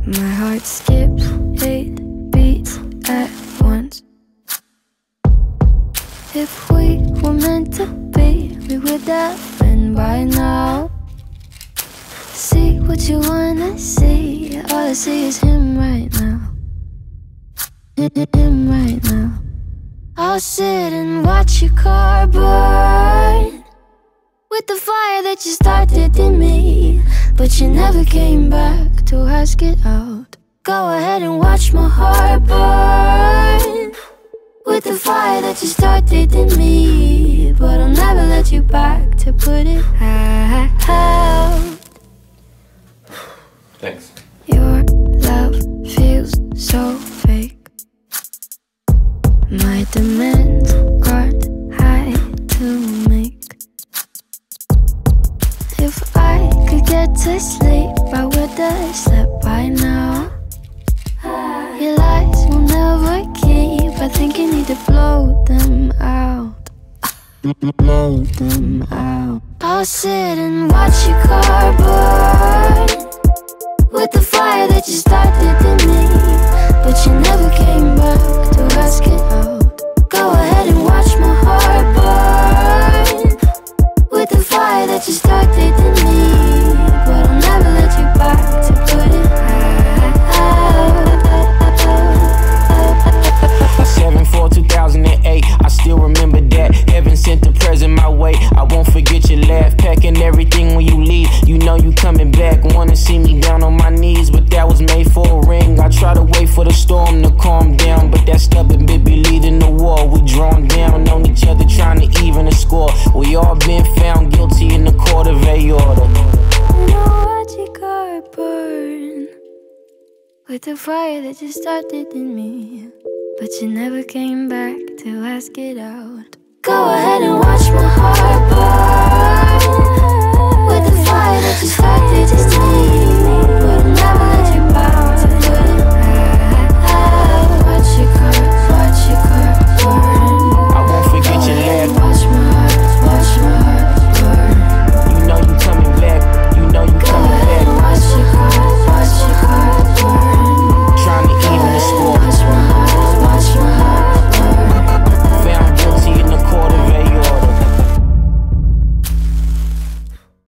My heart skips 8 beats at once. If we were meant to be, we would have been by now. See what you wanna see, all I see is him right now. Him right now. I'll sit and watch your car burn with the fire that you started in me, but you never came back to ask it out. Go ahead and watch my heart burn with the fire that you started in me, but I'll never let you back to put it out. Thanks. Your love feels so fake. My demands aren't high to make. If I could get to sleep, I would have slept by now. Your lies will never keep, I think you need to blow them out. Blow them out. I'll sit and watch your car burn with the fire that you started in me, but you never came back to ask it out. Go ahead and watch my heart burn with the fire that you started in me, but I'll never let you back to put it out. 7/4/2008, I still remember that. Heaven sent the present my way. I won't forget your laugh, packing everything when you leave. You know you coming back, wanna see me down on my knees, but that was made for a ring. I try to wait for the storm to calm down, but that stubborn baby leading the war. We drawn down on each other, trying to even the score. We all been found guilty in the court of aorta. And I'll watch your car burn with the fire that you started in me, but you never came back to ask it out. Go ahead and watch my heart burn